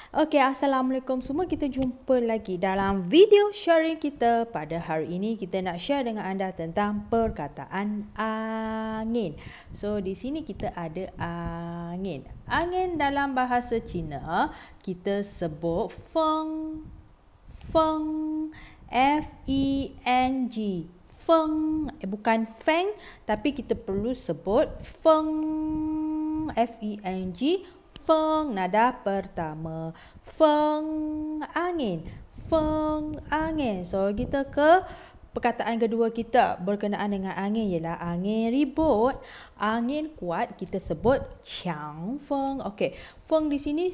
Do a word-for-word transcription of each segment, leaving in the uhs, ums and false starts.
Okey, Assalamualaikum semua. Kita jumpa lagi dalam video sharing kita. Pada hari ini kita nak share dengan anda tentang perkataan angin. So di sini kita ada angin. Angin dalam bahasa Cina kita sebut feng. Feng. F E N G. Feng. Eh, bukan feng, tapi kita perlu sebut feng. F E N G. Feng, nada pertama. Feng, angin. Feng, angin. So, kita ke perkataan kedua kita berkenaan dengan angin ialah angin ribut. Angin kuat kita sebut qiang feng. Okey, feng di sini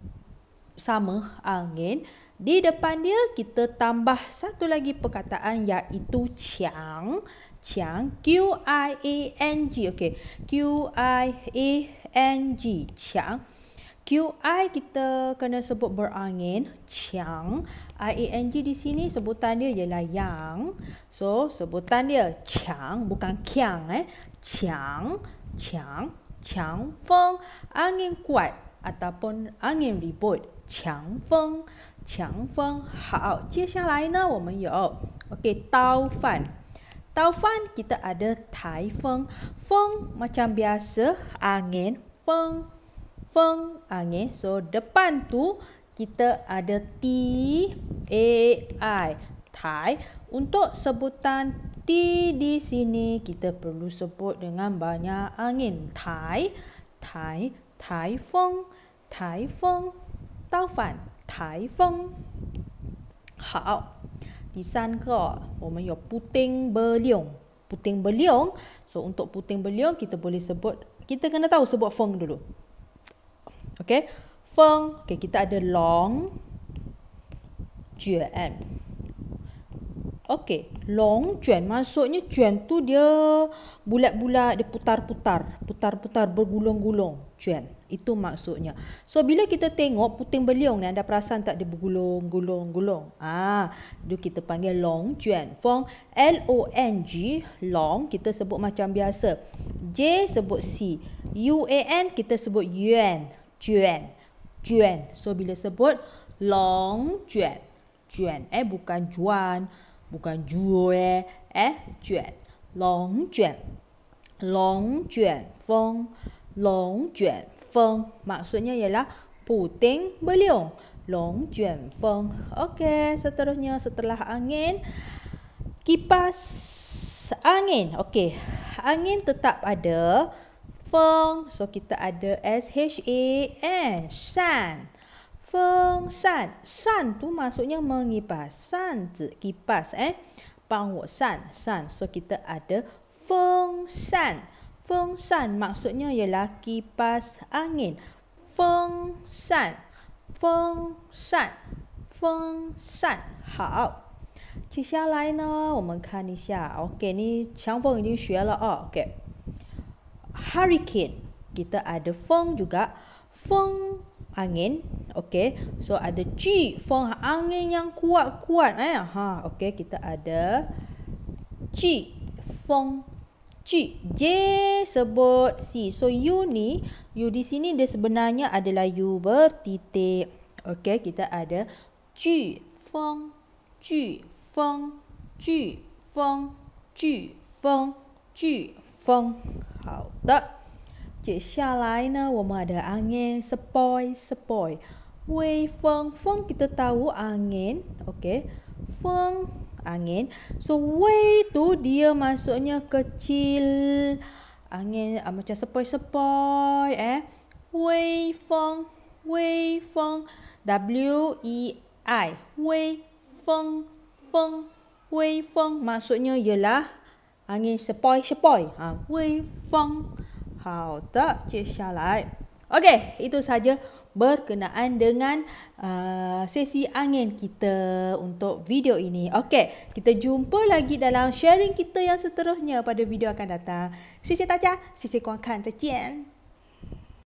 sama angin. Di depan dia kita tambah satu lagi perkataan iaitu qiang. Qiang, Q I A N G. Okey, Q I A N G. Qiang. Q I kita kena sebut berangin, qiang. I A N G di sini sebutan dia ialah yang. So, sebutan dia qiang, bukan kiang eh. Qiang, qiang, qiang feng. Angin kuat ataupun angin ribut. Qiang feng, qiang feng. 好，接下来呢我们有 okey, taufan. Taufan kita ada taifeng. Feng macam biasa, angin, feng. Feng, angin. So, depan tu kita ada T A I. Tai. Untuk sebutan T di sini kita perlu sebut dengan banyak angin. Tai, tai, taifeng, taifeng, taufan, taifeng. 好，第三个我们有puting beliung. Puting beliung. So, untuk puting beliung kita boleh sebut, kita kena tahu sebut feng dulu. Okey, feng. Okey, kita ada long juan. Okey, long juan maksudnya juan tu dia bulat-bulat, dia putar-putar, putar-putar bergulung-gulung. Juan. Itu maksudnya. So bila kita tengok puting beliung ni, anda perasan tak dia bergulung-gulung-gulung? Ah, itu kita panggil long juan. Feng L O N G, long kita sebut macam biasa. J sebut C. U A N kita sebut yuan. Juan, juan. So bila sebut long juan, juan eh bukan juan, bukan jue eh juan. Long juan, long juan feng, long juan feng. Maksudnya ialah puting beliung. Long juan feng. Okey, seterusnya setelah angin, kipas angin. Okey, angin tetap ada feng. So, kita ada S H A N. Shan. Feng shan. Shan tu maksudnya mengipas. Shan zi kipas eh. Bang wo shan. Shan. So, kita ada feng shan. Feng shan maksudnya ialah kipas angin. Feng shan. Feng shan. Feng shan. 好。接下来呢，我们看一下。OK， 你强风已经学了哦。OK。Hurricane. Kita ada feng juga. Feng, angin. Okey. So, ada G. Feng, angin yang kuat-kuat. Eh? Ha, okey. Kita ada G. Feng. G. J sebut C. So, U ni. U di sini dia sebenarnya adalah U bertitik. Okey. Kita ada G. Feng. G. Feng. G. Feng. G. Feng. G. Feng. 好的，接下来呢，我们ada angin sepoi-sepoi. 微风，风 kita tahu angin, okey. Feng, angin. So, wei tu dia maksudnya kecil. Angin uh, macam sepoi-sepoi eh. Wei feng, wei feng. W E I. Wei feng, feng, wei feng maksudnya ialah angin sepoi-sepoi. Ha, wei feng. 好的，接下来 Okey, itu saja berkenaan dengan uh, sesi angin kita untuk video ini. Okey, kita jumpa lagi dalam sharing kita yang seterusnya pada video akan datang. 谢谢大家，谢谢观看，再见。